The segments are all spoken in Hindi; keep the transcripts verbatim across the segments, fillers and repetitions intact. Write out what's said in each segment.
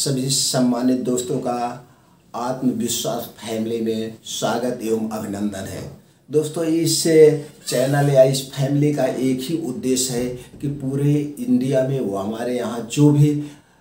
सभी सम्मानित दोस्तों का आत्मविश्वास फैमिली में स्वागत एवं अभिनंदन है। दोस्तों, इस चैनल या इस फैमिली का एक ही उद्देश्य है कि पूरे इंडिया में वो हमारे यहाँ जो भी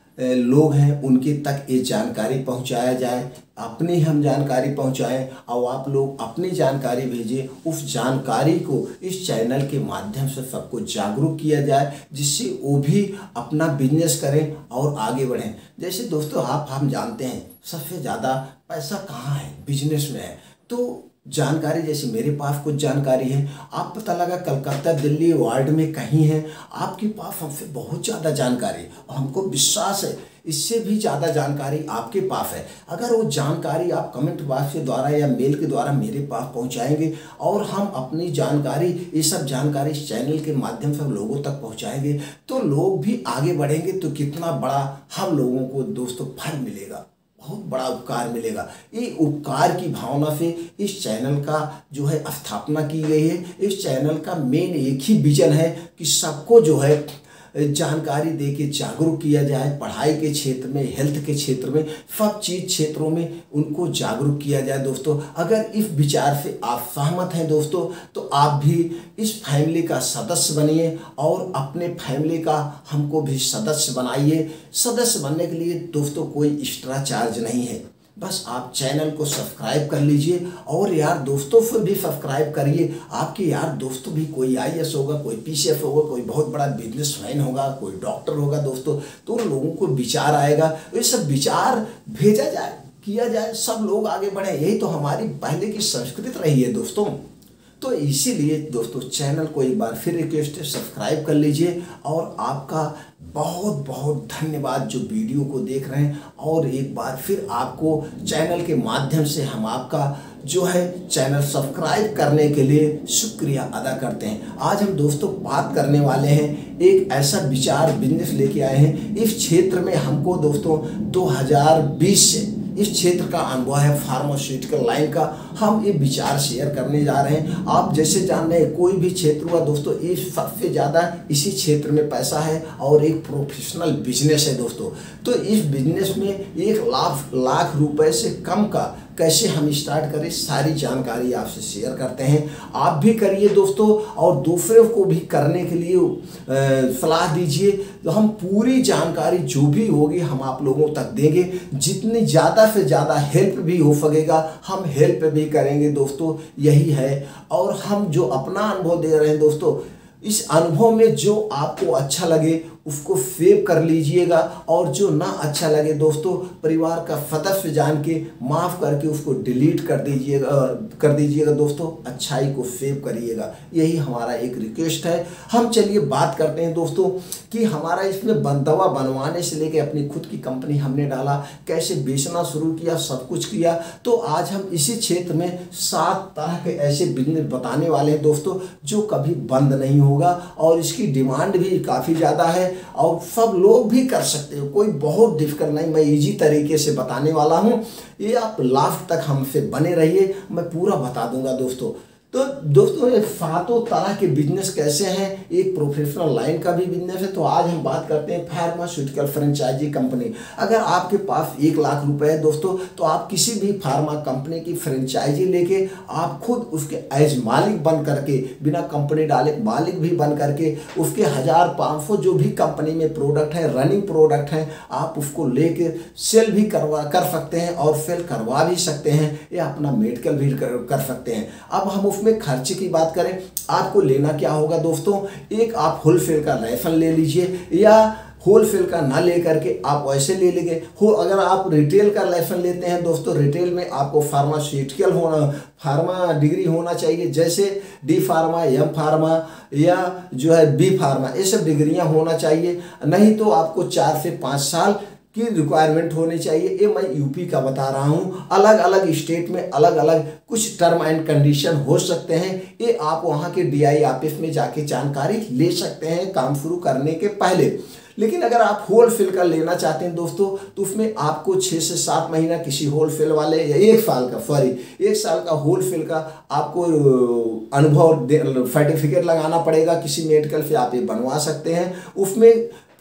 लोग हैं उनके तक ये जानकारी पहुंचाया जाए, अपनी हम जानकारी पहुंचाएं और आप लोग अपनी जानकारी भेजें। उस जानकारी को इस चैनल के माध्यम से सबको जागरूक किया जाए, जिससे वो भी अपना बिजनेस करें और आगे बढ़ें। जैसे दोस्तों आप हम जानते हैं सबसे ज़्यादा पैसा कहाँ है, बिजनेस में है। तो जानकारी जैसे मेरे पास कुछ जानकारी है, आप पता लगा कलकत्ता दिल्ली वर्ल्ड में कहीं है, आपके पास हमसे बहुत ज़्यादा जानकारी और हमको विश्वास है इससे भी ज़्यादा जानकारी आपके पास है। अगर वो जानकारी आप कमेंट बॉक्स के द्वारा या मेल के द्वारा मेरे पास पहुंचाएंगे और हम अपनी जानकारी ये सब जानकारी इस चैनल के माध्यम से लोगों तक पहुंचाएंगे तो लोग भी आगे बढ़ेंगे। तो कितना बड़ा हम लोगों को दोस्तों फल मिलेगा, बहुत बड़ा उपकार मिलेगा। ये उपकार की भावना से इस चैनल का जो है स्थापना की गई है। इस चैनल का मेन एक ही विजन है कि सबको जो है जानकारी दे के जागरूक किया जाए। पढ़ाई के क्षेत्र में, हेल्थ के क्षेत्र में, सब चीज़ क्षेत्रों में उनको जागरूक किया जाए। दोस्तों, अगर इस विचार से आप सहमत हैं दोस्तों, तो आप भी इस फैमिली का सदस्य बनिए और अपने फैमिली का हमको भी सदस्य बनाइए। सदस्य बनने के लिए दोस्तों कोई एक्स्ट्रा चार्ज नहीं है, बस आप चैनल को सब्सक्राइब कर लीजिए और यार दोस्तों से भी सब्सक्राइब करिए। आपके यार दोस्तों भी कोई आई ए एस होगा, कोई पी सी एफ होगा, कोई बहुत बड़ा बिजनेसमैन होगा, कोई डॉक्टर होगा दोस्तों, तो उन लोगों को विचार आएगा, ये सब विचार भेजा जाए, किया जाए, सब लोग आगे बढ़े। यही तो हमारी पहले की संस्कृति रही है दोस्तों। तो इसीलिए दोस्तों चैनल को एक बार फिर रिक्वेस्ट है, सब्सक्राइब कर लीजिए और आपका बहुत बहुत धन्यवाद जो वीडियो को देख रहे हैं। और एक बार फिर आपको चैनल के माध्यम से हम आपका जो है चैनल सब्सक्राइब करने के लिए शुक्रिया अदा करते हैं। आज हम दोस्तों बात करने वाले हैं, एक ऐसा विचार बिजनेस लेके आए हैं। इस क्षेत्र में हमको दोस्तों दो हज़ार बीस से इस क्षेत्र का अनुभव है, फार्मास्यूटिकल लाइन का। हम ये विचार शेयर करने जा रहे हैं। आप जैसे जान रहे हैं कोई भी क्षेत्र हुआ दोस्तों, ये सबसे ज़्यादा इसी क्षेत्र में पैसा है और एक प्रोफेशनल बिजनेस है दोस्तों। तो इस बिजनेस में एक लाख लाख रुपए से कम का कैसे हम स्टार्ट करें, सारी जानकारी आपसे शेयर करते हैं। आप भी करिए दोस्तों और दूसरों को भी करने के लिए सलाह दीजिए। तो हम पूरी जानकारी जो भी होगी हम आप लोगों तक देंगे। जितनी ज़्यादा से ज़्यादा हेल्प भी हो सकेगा हम हेल्प भी करेंगे दोस्तों, यही है। और हम जो अपना अनुभव दे रहे हैं दोस्तों, इस अनुभव में जो आपको अच्छा लगे उसको सेव कर लीजिएगा और जो ना अच्छा लगे दोस्तों परिवार का सदस्य जान के माफ़ करके उसको डिलीट कर दीजिएगा कर दीजिएगा दोस्तों। अच्छाई को सेव करिएगा, यही हमारा एक रिक्वेस्ट है। हम चलिए बात करते हैं दोस्तों कि हमारा इसमें दवा बनवाने से लेके अपनी खुद की कंपनी हमने डाला, कैसे बेचना शुरू किया, सब कुछ किया। तो आज हम इसी क्षेत्र में सात तरह के ऐसे बिजनेस बताने वाले हैं दोस्तों जो कभी बंद नहीं होगा और इसकी डिमांड भी काफ़ी ज़्यादा है और सब लोग भी कर सकते हो। कोई बहुत डिफिकल्ट नहीं, मैं इजी तरीके से बताने वाला हूँ। ये आप लास्ट तक हमसे बने रहिए, मैं पूरा बता दूंगा दोस्तों। तो दोस्तों ये सातों तरह के बिजनेस कैसे हैं, एक प्रोफेशनल लाइन का भी बिजनेस है। तो आज हम बात करते हैं फार्मास्यूटिकल फ्रेंचाइजी कंपनी। अगर आपके पास एक लाख रुपए है दोस्तों तो आप किसी भी फार्मा कंपनी की फ्रेंचाइजी लेके आप खुद उसके एज मालिक बन करके, बिना कंपनी डाले मालिक भी बन करके, उसके हज़ार पाँच सौ जो भी कंपनी में प्रोडक्ट है, रनिंग प्रोडक्ट हैं, आप उसको लेके सेल भी करवा कर सकते हैं और सेल करवा भी सकते हैं या अपना मेडिकल भी कर, कर सकते हैं। अब हम में खर्चे की बात करें, आपको लेना क्या होगा दोस्तों, एक आप होलसेल का राइफल ले लीजिए या होलसेल का ना ले करके आप वैसे ले लेंगे हो। अगर आप रिटेल का लाइसेंस लेते हैं दोस्तों, रिटेल में आपको फार्मास्यूटिकल होना, फार्मा डिग्री होना चाहिए, जैसे डी फार्मा, एम फार्मा या जो है बी फार्मा, ये सब डिग्रियां होना चाहिए। नहीं तो आपको चार से पाँच साल की रिक्वायरमेंट होनी चाहिए। ये मैं यूपी का बता रहा हूँ, अलग अलग स्टेट में अलग अलग कुछ टर्म एंड कंडीशन हो सकते हैं। ये आप वहाँ के डी आई ऑफिस में जाके जानकारी ले सकते हैं काम शुरू करने के पहले। लेकिन अगर आप होलसेल का लेना चाहते हैं दोस्तों तो उसमें आपको छः से सात महीना किसी होलसेल वाले या एक साल का सॉरी एक साल का होलसेल का आपको अनुभव सर्टिफिकेट लगाना पड़ेगा। किसी मेडिकल से आप ये बनवा सकते हैं। उसमें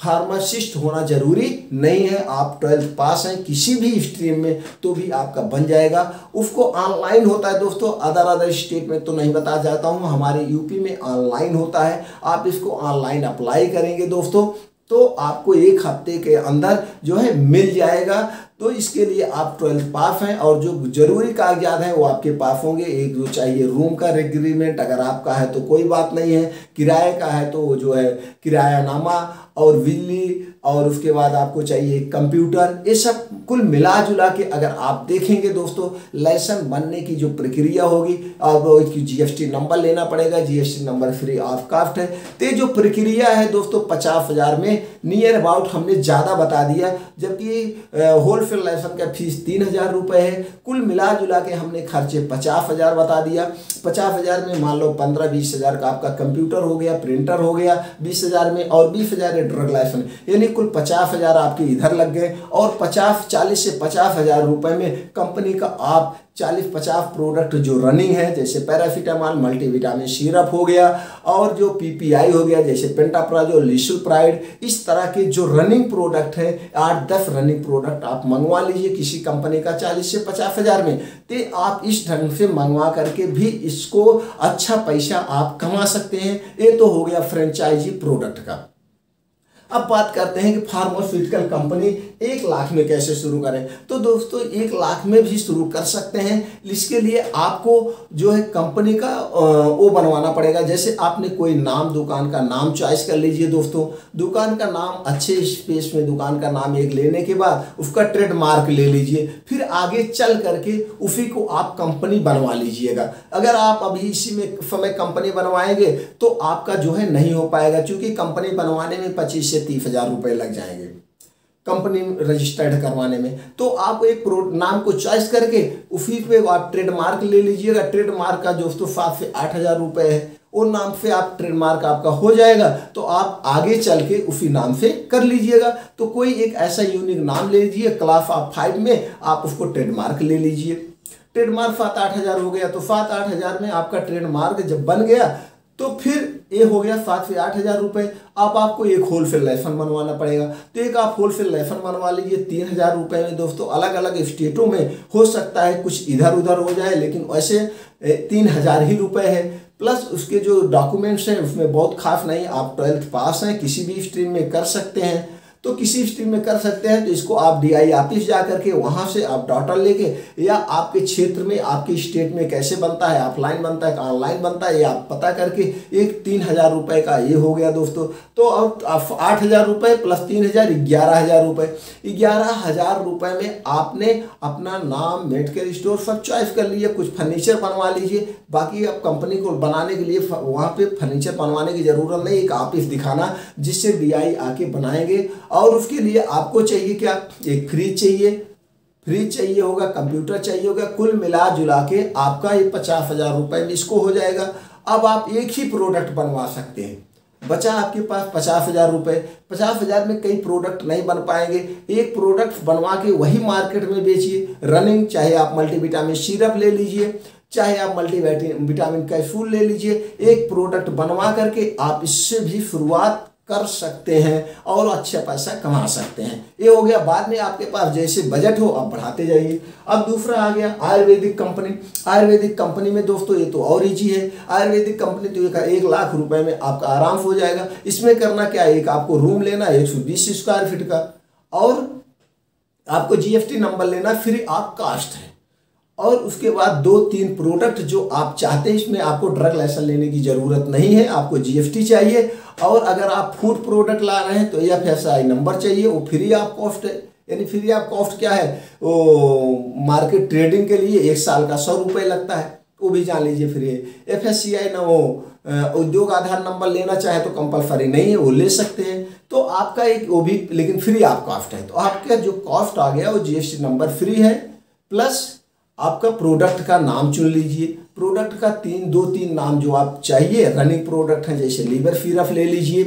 फार्मासिस्ट होना जरूरी नहीं है। आप ट्वेल्थ पास हैं किसी भी स्ट्रीम में तो भी आपका बन जाएगा। उसको ऑनलाइन होता है दोस्तों, अदर अदर स्टेट में तो नहीं बता जाता हूँ, हमारे यूपी में ऑनलाइन होता है। आप इसको ऑनलाइन अप्लाई करेंगे दोस्तों तो आपको एक हफ्ते के अंदर जो है मिल जाएगा। तो इसके लिए आप ट्वेल्थ पास हैं और जो जरूरी कागजात हैं वो आपके पास होंगे। एक जो चाहिए रूम का एग्रीमेंट, अगर आपका है तो कोई बात नहीं है, किराए का है तो जो है किरायानामा और बिजली, और उसके बाद आपको चाहिए कंप्यूटर। ये सब कुल मिला जुला के अगर आप देखेंगे दोस्तों, लाइसेंस बनने की जो प्रक्रिया होगी, आपको इसकी जीएसटी नंबर लेना पड़ेगा, GST number free of cost है। तो जो प्रक्रिया है दोस्तों पचास हजार में नियर अबाउट हमने ज़्यादा बता दिया, जबकि होलसेल लाइसेंस का फीस तीन हजार रुपये है। कुल मिला जुला के हमने खर्चे पचास हजार बता दिया। पचास हजार में मान लो पंद्रह बीस हजार का आपका कंप्यूटर हो गया, प्रिंटर हो गया, बीस हजार में और बीस हजार ड्रग लाइसेंस, यानी कुल पचास हजार आपके इधर लग गए। और पचास चालीस से पचास हजार रुपए में कंपनी का आप चालीस पचास प्रोडक्ट जो रनिंग है, जैसे पैरासीटामॉल, मल्टीविटामिन सिरप हो गया, और जो पीपीआई हो गया जैसे पेंटाप्राजोल, लिसुप्राइड, इस तरह के जो रनिंग प्रोडक्ट है आठ दस रनिंग प्रोडक्ट आप मंगवा लीजिए किसी कंपनी का चालीस से पचास हजार में। तो आप इस ढंग से मंगवा करके भी इसको अच्छा पैसा आप कमा सकते हैं। ये तो हो गया फ्रेंचाइजी प्रोडक्ट का। अब बात करते हैं कि फार्मास्यूटिकल कंपनी एक लाख में कैसे शुरू करें। तो दोस्तों एक लाख में भी शुरू कर सकते हैं। इसके लिए आपको जो है कंपनी का वो बनवाना पड़ेगा। जैसे आपने कोई नाम, दुकान का नाम चॉइस कर लीजिए दोस्तों। दुकान का नाम अच्छे स्पेस में दुकान का नाम एक लेने के बाद उसका ट्रेडमार्क ले लीजिए, फिर आगे चल करके उसी को आप कंपनी बनवा लीजिएगा। अगर आप अभी इसी में समय कंपनी बनवाएंगे तो आपका जो है नहीं हो पाएगा, क्योंकि कंपनी बनवाने में पच्चीस से तीस हजार रुपए लग जाएंगे कंपनी रजिस्टर्ड करवाने में। तो आप एक नाम को चॉइस करके उसी पे आप ट्रेडमार्क ले लीजिएगा। ट्रेडमार्क का दोस्तों सात से आठ हजार रुपए है, और नाम से आप ट्रेडमार्क आपका हो जाएगा तो आप आगे चल के उसी नाम से कर लीजिएगा। तो कोई एक ऐसा यूनिक नाम ले लीजिए, क्लास ऑफ फाइव में आप उसको ट्रेडमार्क ले लीजिए। ट्रेडमार्क सात आठ हजार हो गया, तो सात आठ हजार में आपका ट्रेडमार्क जब बन गया तो फिर ये हो गया सात से आठ हजार रुपये। अब आप, आपको एक होलसेल लाइसेंस बनवाना पड़ेगा। तो एक आप होलसेल लाइसेंस बनवा लीजिए तीन हजार रुपये में दोस्तों। अलग अलग स्टेटों में हो सकता है कुछ इधर उधर हो जाए, लेकिन वैसे तीन हजार ही रुपये है। प्लस उसके जो डॉक्यूमेंट्स हैं उसमें बहुत खास नहीं, आप ट्वेल्थ पास हैं किसी भी स्ट्रीम में कर सकते हैं, तो किसी स्ट्रीम में कर सकते हैं। तो इसको आप डीआई ऑफिस जा करके वहाँ से आप डाटा लेके, या आपके क्षेत्र में आपके स्टेट में कैसे बनता है, ऑफलाइन बनता है ऑनलाइन बनता है, ये आप पता करके एक तीन हजार रुपये का ये हो गया दोस्तों। तो अब आठ हजार रुपये प्लस तीन हजार ग्यारह हजार रुपये ग्यारह हजार रुपये में आपने अपना नाम, मेडिकल स्टोर सब चॉइस कर लीजिए। कुछ फर्नीचर बनवा लीजिए। बाकी अब कंपनी को बनाने के लिए वहाँ पे फर्नीचर बनवाने की जरूरत नहीं, एक ऑफिस दिखाना जिससे डीआई आके बनाएंगे। और उसके लिए आपको चाहिए क्या, एक फ्रिज चाहिए, फ्रिज चाहिए होगा, कंप्यूटर चाहिए होगा। कुल मिला जुला के आपका ये पचास हजार रुपये में इसको हो जाएगा। अब आप एक ही प्रोडक्ट बनवा सकते हैं, बचा आपके पास पचास हजार रुपये। पचास हजार में कई प्रोडक्ट नहीं बन पाएंगे, एक प्रोडक्ट बनवा के वही मार्केट में बेचिए रनिंग। चाहे आप मल्टीविटामिन सिरप ले लीजिए, चाहे आप मल्टीविटामिन कैप्सूल ले लीजिए, एक प्रोडक्ट बनवा करके आप इससे भी शुरुआत कर सकते हैं और अच्छा पैसा कमा सकते हैं। ये हो गया। बाद में आपके पास जैसे बजट हो आप बढ़ाते जाइए। अब दूसरा आ गया आयुर्वेदिक कंपनी। आयुर्वेदिक कंपनी में दोस्तों ये तो और इजी है। आयुर्वेदिक कंपनी तो एक, एक लाख रुपए में आपका आराम हो जाएगा। इसमें करना क्या है, एक आपको रूम लेना एक सौ बीस स्क्वायर फीट का, और आपको जीएसटी नंबर लेना फ्री ऑफ कास्ट है। और उसके बाद दो तीन प्रोडक्ट जो आप चाहते हैं, इसमें आपको ड्रग लाइसेंस लेने की जरूरत नहीं है, आपको जीएसटी चाहिए। और अगर आप फूड प्रोडक्ट ला रहे हैं तो एफ एस आई नंबर चाहिए, वो फ्री ऑफ कॉस्ट है। यानी फ्री ऑफ कॉस्ट क्या है, वो मार्केट ट्रेडिंग के लिए एक साल का सौ रुपये लगता है, वो भी जान लीजिए फ्री है। एफ एस सी आई ना वो उद्योग आधार नंबर लेना चाहे तो कंपलसरी नहीं है, वो ले सकते हैं। तो आपका एक वो भी लेकिन फ्री ऑफ कॉस्ट है। तो आपका जो कॉस्ट आ गया वो जीएसटी नंबर फ्री है, प्लस आपका प्रोडक्ट का नाम चुन लीजिए। प्रोडक्ट का तीन दो तीन नाम जो आप चाहिए, रनिंग प्रोडक्ट हैं जैसे लीवर सिरप ले लीजिए,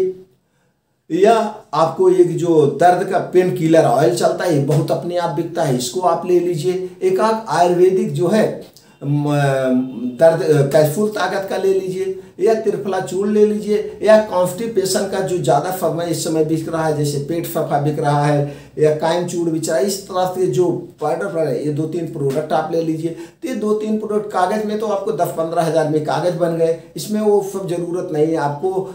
या आपको एक जो दर्द का पेन किलर ऑयल चलता है, ये बहुत अपने आप बिकता है, इसको आप ले लीजिए। एक आध आयुर्वेदिक जो है दर्द कैप्सूल ताकत का ले लीजिए, या त्रिफला चूर्ण ले लीजिए, या कॉन्स्टिपेशन का जो ज़्यादा समय इस समय बिक रहा है, जैसे पेट फफा बिक रहा है या कायम चूर्ण बिक रहा है, इस तरह से जो पाउडर है, ये दो तीन प्रोडक्ट आप ले लीजिए। तो ये दो तीन प्रोडक्ट कागज़ में तो आपको दस पंद्रह हज़ार में कागज़ बन गए, इसमें वो सब ज़रूरत नहीं है आपको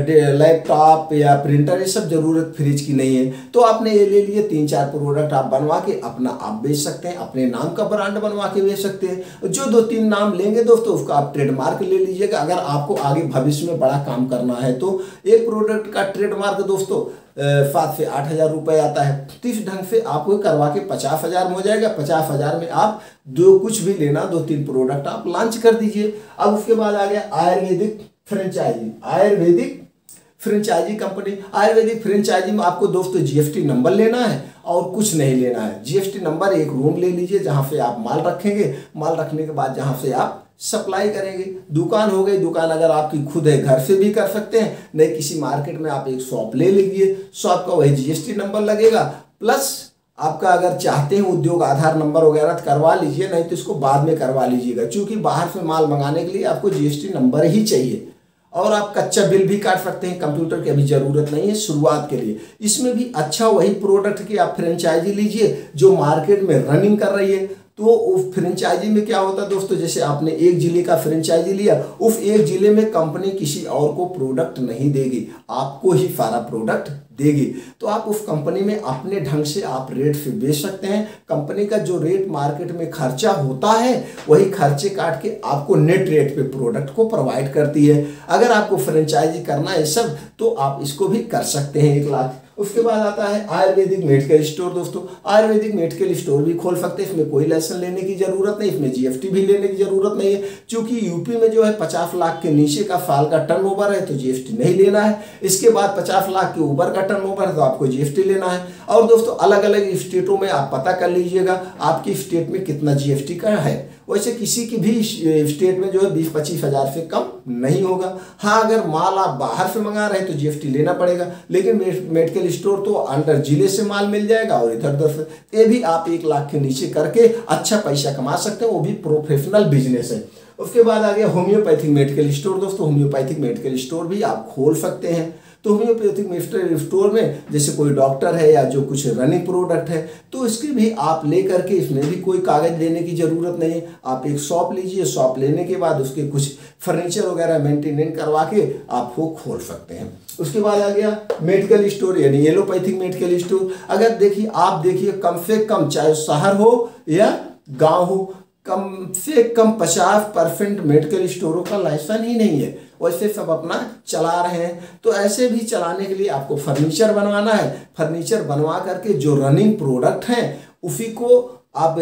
लैपटॉप या प्रिंटर, ये सब ज़रूरत फ्रिज की नहीं है। तो आपने ये ले लिए तीन चार प्रोडक्ट, आप बनवा के अपना आप बेच सकते हैं, अपने नाम का ब्रांड बनवा के बेच सकते हैं। जो दो तीन नाम लेंगे दोस्तों उसका आप ट्रेडमार्क ले लीजिएगा, अगर आपको आगे भविष्य में बड़ा काम करना है तो। एक प्रोडक्ट का ट्रेडमार्क दोस्तों सात से आठ हज़ार रुपये आता है। तो इस ढंग से आपको करवा के पचास हज़ार में हो जाएगा। पचास हज़ार में आप दो कुछ भी लेना, दो तीन प्रोडक्ट आप लॉन्च कर दीजिए। अब उसके बाद आ गया ayurvedic franchise. Ayurvedic franchise company, ayurvedic franchise में आपको दोस्तों जीएसटी नंबर लेना है और कुछ नहीं लेना है। जीएसटी नंबर, एक रूम ले लीजिए जहाँ से आप माल रखेंगे, माल रखने के बाद जहाँ से आप सप्लाई करेंगे। दुकान हो गई, दुकान अगर आपकी खुद है घर से भी कर सकते हैं, नहीं किसी मार्केट में आप एक शॉप ले लीजिए, शॉप का वही जीएसटी नंबर लगेगा, प्लस आपका अगर चाहते हैं उद्योग आधार नंबर वगैरह तो करवा लीजिए, नहीं तो इसको बाद में करवा लीजिएगा, क्योंकि बाहर से माल मंगाने के लिए आपको जीएसटी नंबर ही चाहिए। और आप कच्चा बिल भी काट सकते हैं, कंप्यूटर की अभी ज़रूरत नहीं है शुरुआत के लिए। इसमें भी अच्छा वही प्रोडक्ट की आप फ्रेंचाइजी लीजिए जो मार्केट में रनिंग कर रही है। तो उस फ्रेंचाइजी में क्या होता है दोस्तों, जैसे आपने एक जिले का फ्रेंचाइजी लिया, उस एक जिले में कंपनी किसी और को प्रोडक्ट नहीं देगी, आपको ही सारा प्रोडक्ट देगी। तो आप उस कंपनी में अपने ढंग से आप रेट से बेच सकते हैं। कंपनी का जो रेट मार्केट में खर्चा होता है वही खर्चे काट के आपको नेट रेट पे प्रोडक्ट को प्रोवाइड करती है। अगर आपको फ्रेंचाइजी करना है सब तो आप इसको भी कर सकते हैं एक लाख। उसके बाद आता है आयुर्वेदिक मेडिकल स्टोर। दोस्तों आयुर्वेदिक मेडिकल स्टोर भी खोल सकते हैं, इसमें कोई लाइसेंस लेने की जरूरत नहीं, इसमें जीएसटी भी लेने की जरूरत नहीं है, क्योंकि यूपी में जो है पचास लाख के नीचे का साल का टर्नओवर है तो जीएसटी नहीं लेना है। इसके बाद पचास लाख के ऊपर का टर्नओवर है तो आपको जीएसटी लेना है। और दोस्तों अलग अलग स्टेटों में आप पता कर लीजिएगा आपकी स्टेट में कितना जीएसटी का है। वैसे किसी की भी स्टेट में जो है बीस पच्चीस हज़ार से कम नहीं होगा। हाँ अगर माल आप बाहर से मंगा रहे हैं तो जीएसटी लेना पड़ेगा, लेकिन मेडिकल स्टोर तो अंडर जिले से माल मिल जाएगा और इधर उधर से। ये भी आप एक लाख के नीचे करके अच्छा पैसा कमा सकते हैं, वो भी प्रोफेशनल बिजनेस है। उसके बाद आ गया होम्योपैथिक मेडिकल स्टोर। दोस्तों होम्योपैथिक मेडिकल स्टोर भी आप खोल सकते हैं। तो होम्योपैथिक मेडिकल स्टोर में जैसे कोई डॉक्टर है या जो कुछ रनिंग प्रोडक्ट है तो इसके भी आप ले करके, इसमें भी कोई कागज लेने की ज़रूरत नहीं है। आप एक शॉप लीजिए, शॉप लेने के बाद उसके कुछ फर्नीचर वगैरह मेंटेनेंस करवा के आप वो खोल सकते हैं। उसके बाद आ गया मेडिकल स्टोर यानी एलोपैथिक मेडिकल स्टोर। अगर देखिए आप देखिए कम से कम चाहे शहर हो या गाँव हो, कम से कम पचास परसेंट मेडिकल स्टोरों का लाइसेंस ही नहीं है, वैसे सब अपना चला रहे हैं। तो ऐसे भी चलाने के लिए आपको फर्नीचर बनवाना है। फर्नीचर बनवा करके जो रनिंग प्रोडक्ट हैं उसी को आप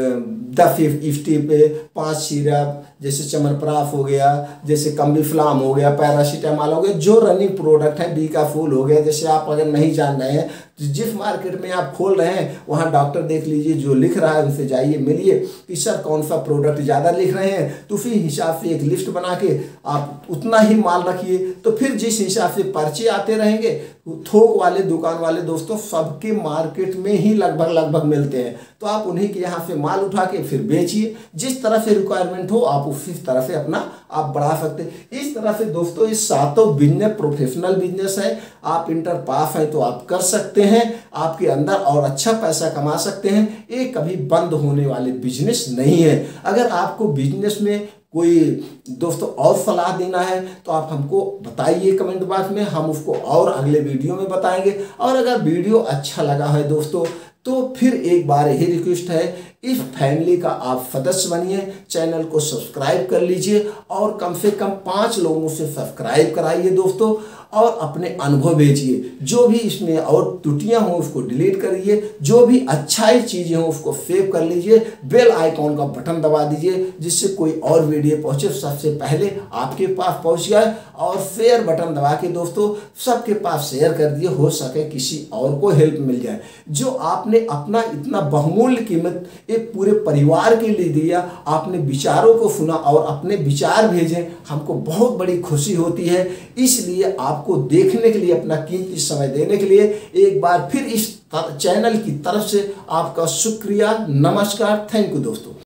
दस स्टीप पे पाँच सिरप जैसे चमनप्राश हो गया, जैसे कम्बिफ्लाम हो गया, पैरासीटामॉल हो गया, जो रनिंग प्रोडक्ट है, बीका फूल हो गया। जैसे आप अगर नहीं जान रहे हैं जिस मार्केट में आप खोल रहे हैं वहाँ डॉक्टर देख लीजिए जो लिख रहा है उनसे जाइए मिलिए कि सर कौन सा प्रोडक्ट ज़्यादा लिख रहे हैं, तो उसी हिसाब से एक लिस्ट बना के आप उतना ही माल रखिए। तो फिर जिस हिसाब से पर्चे आते रहेंगे, थोक वाले दुकान वाले दोस्तों सबके मार्केट में ही लगभग लगभग मिलते हैं, तो आप उन्हीं के यहाँ से माल उठा के फिर बेचिए। जिस तरह से रिक्वायरमेंट हो आप उसी तरह से अपना आप बढ़ा सकते हैं। इस तरह से दोस्तों ये सातों बिजनेस प्रोफेशनल बिजनेस है। आप इंटर पास हैं तो आप कर सकते हैं, आपके अंदर और अच्छा पैसा कमा सकते हैं। ये कभी बंद होने वाले बिजनेस नहीं है। अगर आपको बिजनेस में कोई दोस्तों और सलाह देना है तो आप हमको बताइए कमेंट बॉक्स में, हम उसको और अगले वीडियो में बताएंगे। और अगर वीडियो अच्छा लगा है दोस्तों तो फिर एक बार यही रिक्वेस्ट है, इस फैमिली का आप सदस्य बनिए, चैनल को सब्सक्राइब कर लीजिए और कम से कम पाँच लोगों से सब्सक्राइब कराइए दोस्तों, और अपने अनुभव भेजिए। जो भी इसमें और त्रुटियां हों उसको डिलीट करिए, जो भी अच्छाई चीज़ें हों उसको सेव कर लीजिए, बेल आइकॉन का बटन दबा दीजिए जिससे कोई और वीडियो पहुंचे सबसे पहले आपके पास पहुंच जाए। और शेयर बटन दबा के दोस्तों सबके पास शेयर कर दिए, हो सके किसी और को हेल्प मिल जाए। जो आपने अपना इतना बहुमूल्य कीमत एक पूरे परिवार के लिए दिया, आपने विचारों को सुना और अपने विचार भेजे, हमको बहुत बड़ी खुशी होती है। इसलिए आपको देखने के लिए, अपना कीमती समय देने के लिए एक बार फिर इस चैनल की तरफ से आपका शुक्रिया। नमस्कार, थैंक यू दोस्तों।